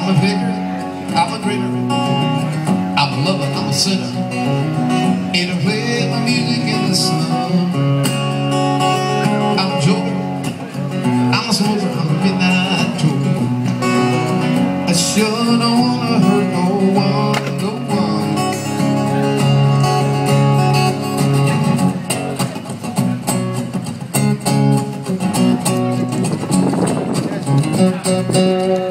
I'm a picker, I'm a dreamer, I'm a lover, I'm a sinner. In a way, my music in the sun. I'm a joker, I'm a smoker, I'm a midnight toker. I sure don't wanna hurt no one, no one.